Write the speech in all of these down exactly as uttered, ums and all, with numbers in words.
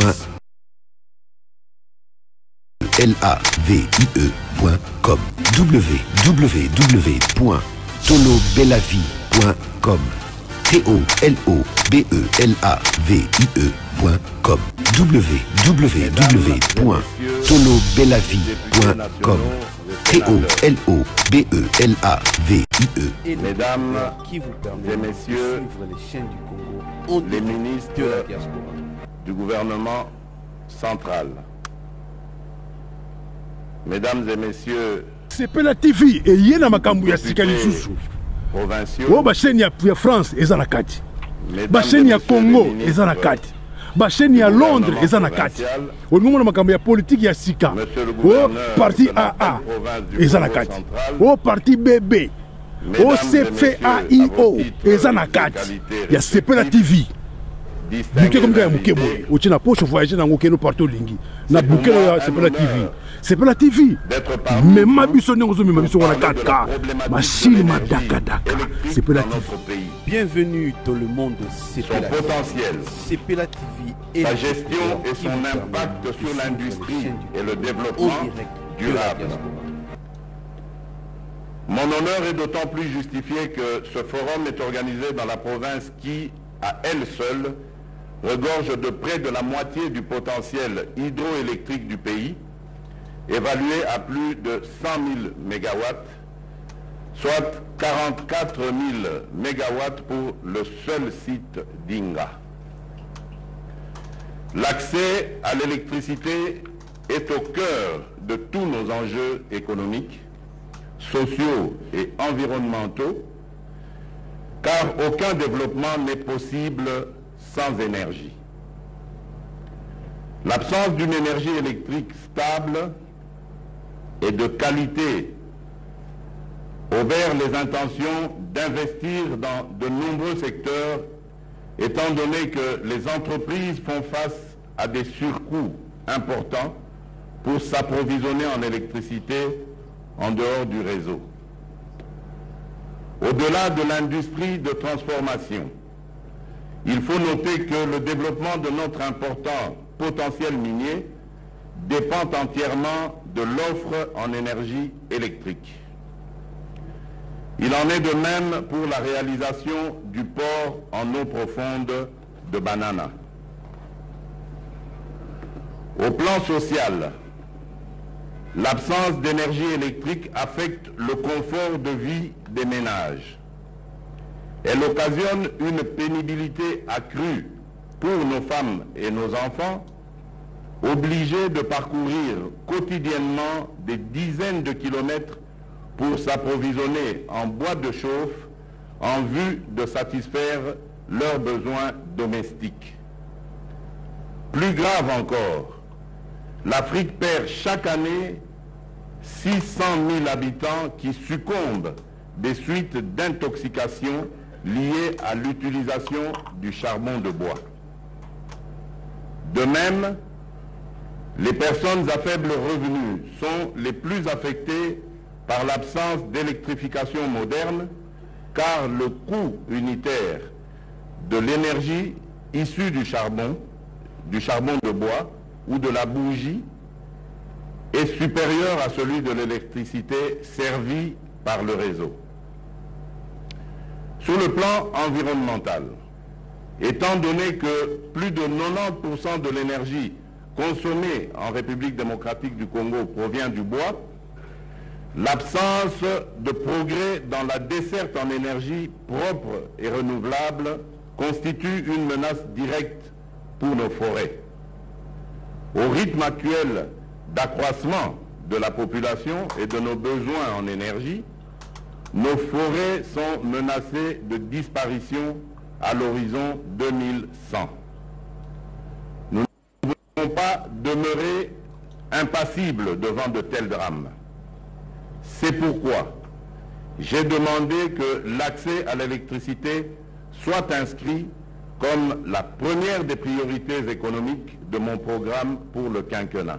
L A V I E point com w w w point tolo bella vie point com T O L O B E L A V I E point com w w w point tolo bella vie point com T O L O B E L A V I E. Mesdames et messieurs les ministres du gouvernement central, mesdames et messieurs, c'est la T V et yena makambu ya sika lisusu. provinciaux, ba chaîne ya France eza na kati. Ba chaîne ya Congo eza na kati. Ba chaîne ya Londres eza na kati. Olingomona makambu ya politique ya sika. O parti A A eza na kati. O parti B B. O C F A I O eza na kati. Ya sepela T V. Bouquet comme ça, bouquet boy. Ou tu n'as pas voyager dans aucun partout lingi. Na bouquet c'est pas la T V. C'est pas la T V. Mais ma buissonne aux hommes, ma buissonne à quatre K. Machine ma daka daka. C'est pas la T V. Bienvenue dans le monde de C P son potentiel, C P L A T V et sa gestion et son impact sur l'industrie et le développement durable. Mon honneur est d'autant plus justifié que ce forum est organisé dans la province qui, à elle seule, regorge de près de la moitié du potentiel hydroélectrique du pays, évalué à plus de cent mille mégawatts, soit quarante-quatre mille mégawatts pour le seul site d'Inga. L'accès à l'électricité est au cœur de tous nos enjeux économiques, sociaux et environnementaux, car aucun développement n'est possible sans énergie. L'absence d'une énergie électrique stable et de qualité obère les intentions d'investir dans de nombreux secteurs, étant donné que les entreprises font face à des surcoûts importants pour s'approvisionner en électricité en dehors du réseau. Au-delà de l'industrie de transformation, il faut noter que le développement de notre important potentiel minier dépend entièrement de l'offre en énergie électrique. Il en est de même pour la réalisation du port en eau profonde de Banana. Au plan social, l'absence d'énergie électrique affecte le confort de vie des ménages. Elle occasionne une pénibilité accrue pour nos femmes et nos enfants, obligés de parcourir quotidiennement des dizaines de kilomètres pour s'approvisionner en bois de chauffe en vue de satisfaire leurs besoins domestiques. Plus grave encore, l'Afrique perd chaque année six cent mille habitants qui succombent des suites d'intoxication liées à l'utilisation du charbon de bois. De même, les personnes à faible revenu sont les plus affectées par l'absence d'électrification moderne, car le coût unitaire de l'énergie issue du charbon, du charbon de bois ou de la bougie est supérieur à celui de l'électricité servie par le réseau. Sur le plan environnemental, étant donné que plus de quatre-vingt-dix pour cent de l'énergie consommée en République démocratique du Congo provient du bois, l'absence de progrès dans la desserte en énergie propre et renouvelable constitue une menace directe pour nos forêts. Au rythme actuel d'accroissement de la population et de nos besoins en énergie, nos forêts sont menacées de disparition à l'horizon deux mille cent. Nous ne pouvons pas demeurer impassibles devant de tels drames. C'est pourquoi j'ai demandé que l'accès à l'électricité soit inscrit comme la première des priorités économiques de mon programme pour le quinquennat.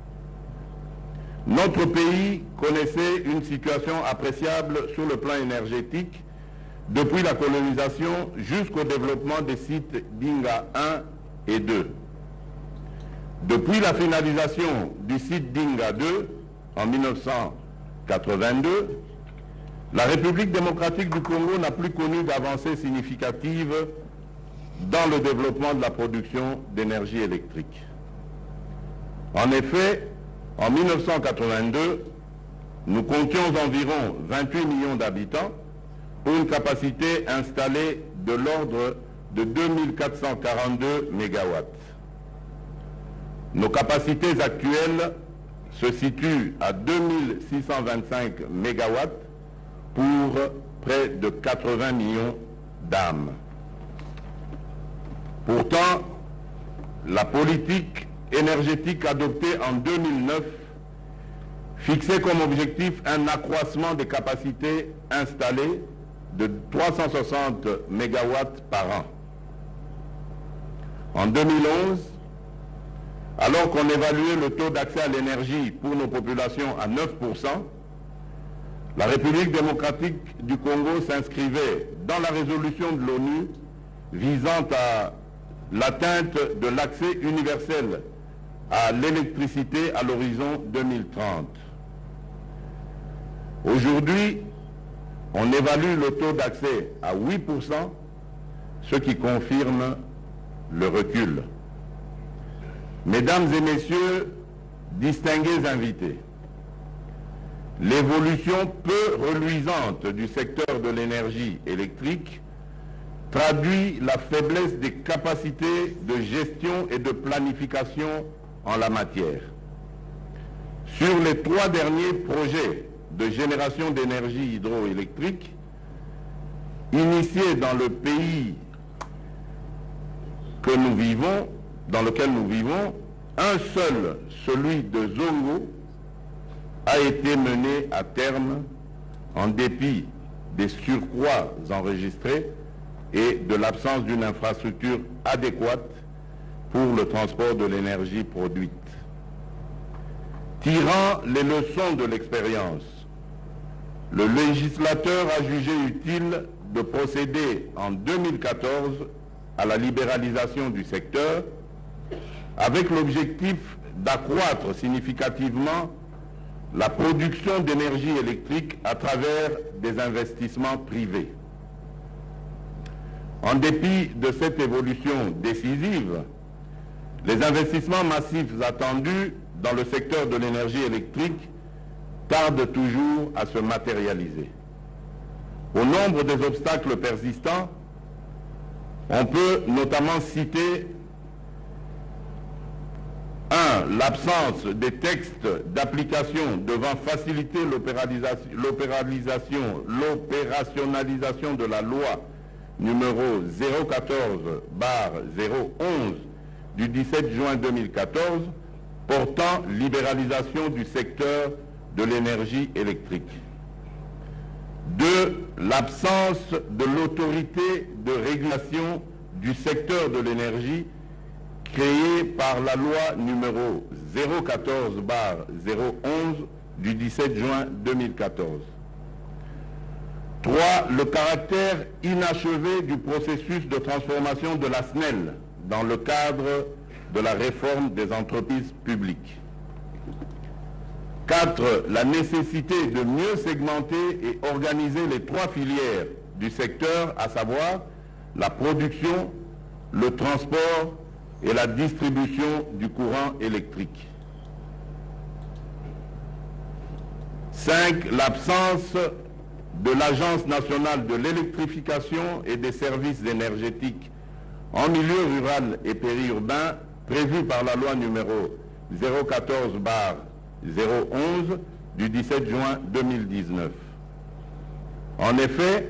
Notre pays connaissait une situation appréciable sur le plan énergétique depuis la colonisation jusqu'au développement des sites d'Inga un et deux. Depuis la finalisation du site Dinga deux en mille neuf cent quatre-vingt-deux, la République démocratique du Congo n'a plus connu d'avancées significatives dans le développement de la production d'énergie électrique. En effet, en mille neuf cent quatre-vingt-deux, nous comptions environ vingt-huit millions d'habitants pour une capacité installée de l'ordre de deux mille quatre cent quarante-deux mégawatts. Nos capacités actuelles se situent à deux mille six cent vingt-cinq mégawatts pour près de quatre-vingts millions d'âmes. Pourtant, la politique énergétique adoptée en deux mille neuf fixait comme objectif un accroissement des capacités installées de trois cent soixante mégawatts par an. En deux mille onze, alors qu'on évaluait le taux d'accès à l'énergie pour nos populations à neuf pour cent, la République démocratique du Congo s'inscrivait dans la résolution de l'ONU visant à l'atteinte de l'accès universel à l'électricité à l'horizon deux mille trente. Aujourd'hui, on évalue le taux d'accès à huit pour cent, ce qui confirme le recul. Mesdames et messieurs, distingués invités, l'évolution peu reluisante du secteur de l'énergie électrique traduit la faiblesse des capacités de gestion et de planification en la matière. Sur les trois derniers projets de génération d'énergie hydroélectrique initiés dans le pays que nous vivons, dans lequel nous vivons, un seul, celui de Zongo, a été mené à terme en dépit des surcroîts enregistrés et de l'absence d'une infrastructure adéquate pour le transport de l'énergie produite. Tirant les leçons de l'expérience, le législateur a jugé utile de procéder en deux mille quatorze à la libéralisation du secteur avec l'objectif d'accroître significativement la production d'énergie électrique à travers des investissements privés. En dépit de cette évolution décisive, les investissements massifs attendus dans le secteur de l'énergie électrique tardent toujours à se matérialiser. Au nombre des obstacles persistants, on peut notamment citer un, l'absence des textes d'application devant faciliter l'opéralisation, l'opérationnalisation de la loi numéro zéro quatorze barre zéro onze du dix-sept juin deux mille quatorze portant libéralisation du secteur de l'énergie électrique. Deux, l'absence de l'autorité de régulation du secteur de l'énergie créée par la loi numéro zéro quatorze barre zéro onze du dix-sept juin deux mille quatorze. Trois, le caractère inachevé du processus de transformation de la S N E L dans le cadre de la réforme des entreprises publiques. Quatre, la nécessité de mieux segmenter et organiser les trois filières du secteur, à savoir la production, le transport et la distribution du courant électrique. Cinq, l'absence de l'Agence nationale de l'électrification et des services énergétiques en milieu rural et périurbain prévue par la loi numéro zéro quatorze barre zéro onze du dix-sept juin deux mille dix-neuf. En effet,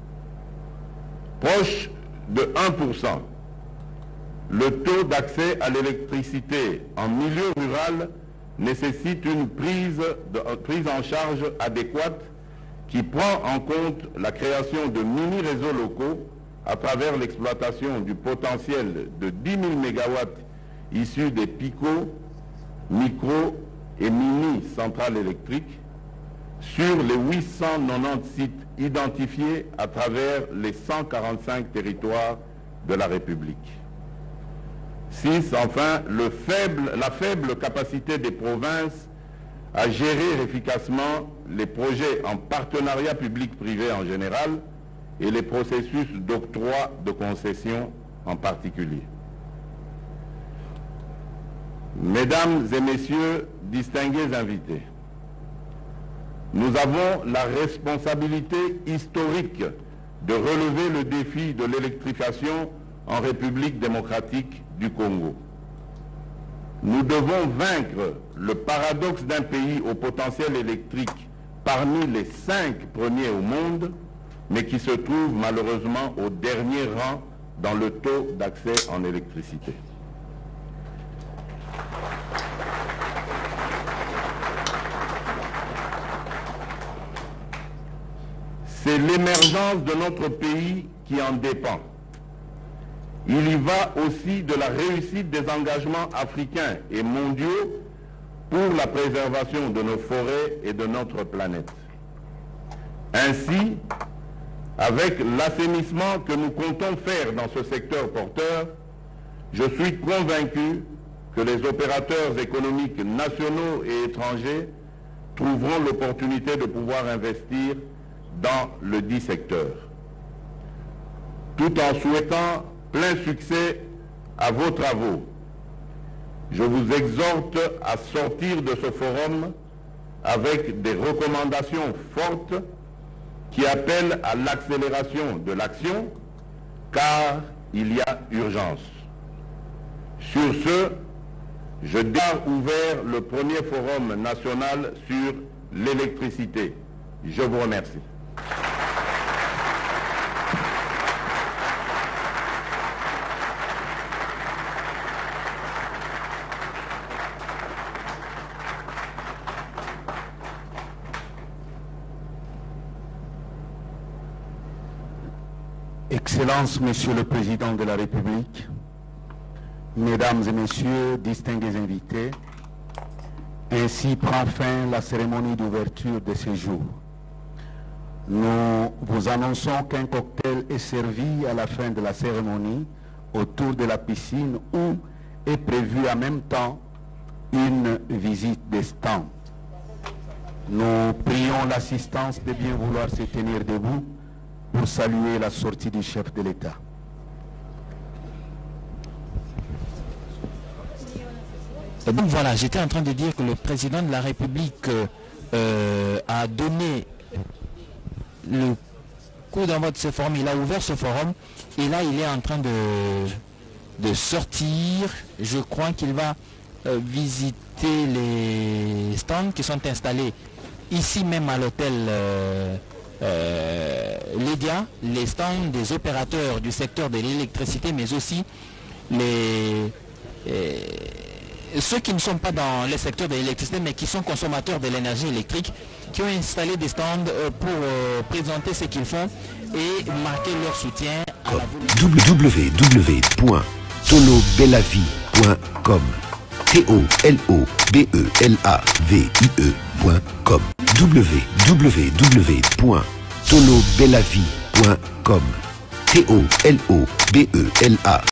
proche de un pour cent, le taux d'accès à l'électricité en milieu rural nécessite une prise, de, euh, prise en charge adéquate qui prend en compte la création de mini-réseaux locaux à travers l'exploitation du potentiel de dix mille mégawatts issus des pico, micro et mini-centrales électriques sur les huit cent quatre-vingt-dix sites identifiés à travers les cent quarante-cinq territoires de la République. Six, enfin, le faible, la faible capacité des provinces à gérer efficacement les projets en partenariat public-privé en général et les processus d'octroi de concessions en particulier. Mesdames et messieurs, distingués invités, nous avons la responsabilité historique de relever le défi de l'électrification en République démocratique du Congo. Nous devons vaincre le paradoxe d'un pays au potentiel électrique parmi les cinq premiers au monde, mais qui se trouve malheureusement au dernier rang dans le taux d'accès en électricité. C'est l'émergence de notre pays qui en dépend. Il y va aussi de la réussite des engagements africains et mondiaux pour la préservation de nos forêts et de notre planète. Ainsi, avec l'assainissement que nous comptons faire dans ce secteur porteur, je suis convaincu que les opérateurs économiques nationaux et étrangers trouveront l'opportunité de pouvoir investir dans le dit secteur. Tout en souhaitant plein succès à vos travaux, je vous exhorte à sortir de ce forum avec des recommandations fortes qui appellent à l'accélération de l'action, car il y a urgence. Sur ce, je déclare ouvert le premier forum national sur l'électricité. Je vous remercie. Excellences, Monsieur le Président de la République, Mesdames et Messieurs, distingués invités, ainsi prend fin la cérémonie d'ouverture de ce jour. Nous vous annonçons qu'un cocktail est servi à la fin de la cérémonie autour de la piscine où est prévue en même temps une visite des stands. Nous prions l'assistance de bien vouloir se tenir debout pour saluer la sortie du chef de l'État. Donc voilà, j'étais en train de dire que le président de la République euh, a donné le coup d'envoi de ce forum, il a ouvert ce forum et là il est en train de, de sortir. Je crois qu'il va euh, visiter les stands qui sont installés ici même à l'hôtel euh, euh, Lydia, les stands des opérateurs du secteur de l'électricité, mais aussi les... Euh, ceux qui ne sont pas dans le secteur de l'électricité mais qui sont consommateurs de l'énergie électrique, qui ont installé des stands pour euh, présenter ce qu'ils font et marquer leur soutien à la w w w point tolo belavie point com T O L O B E L A V I E point com w w w point tolo belavie point com T O L O B E L A